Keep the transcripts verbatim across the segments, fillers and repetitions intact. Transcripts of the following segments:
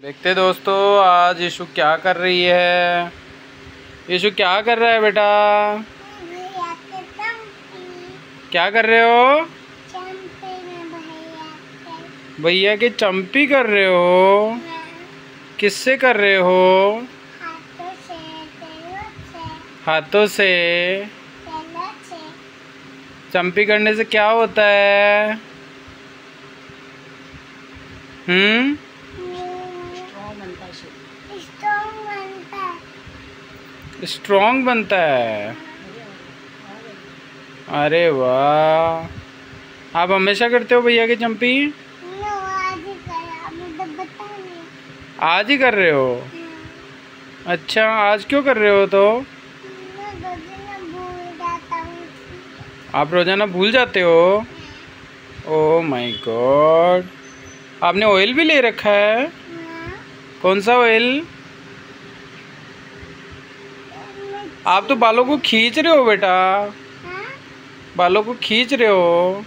देखते दोस्तों, आज यीशु क्या कर रही है। यीशु क्या कर रहा है बेटा? क्या कर रहे हो? भैया के चंपी कर रहे हो? किससे कर रहे हो? हाथों से। चंपी करने से क्या होता है? हम्म स्ट्रॉन्ग बनता है। अरे वाह, आप हमेशा करते हो भैया की चंपी? आज ही कर रहे हो? अच्छा, आज क्यों कर रहे हो? तो आप रोजाना भूल जाते हो? ओह माय गॉड, आपने ऑयल भी ले रखा है? कौन सा ऑयल? आप तो बालों को खींच रहे हो बेटा। बालों को खींच रहे हो?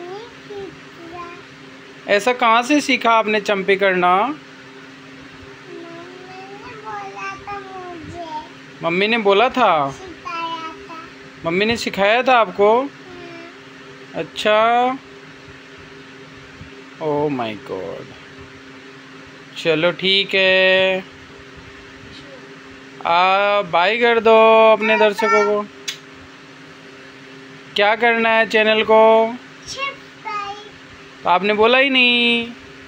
ऐसा कहाँ से सीखा आपने चंपी करना? मम्मी ने बोला था? मम्मी ने सिखाया था आपको? अच्छा, ओह माय गॉड, चलो ठीक है, आ बाय कर दो अपने दर्शकों को। क्या करना है चैनल को? तो आपने बोला ही नहीं।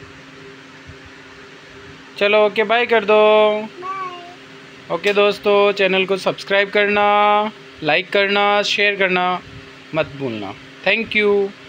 चलो ओके, बाय कर दो। ओके दोस्तों, चैनल को सब्सक्राइब करना, लाइक करना, शेयर करना मत भूलना। Thank you.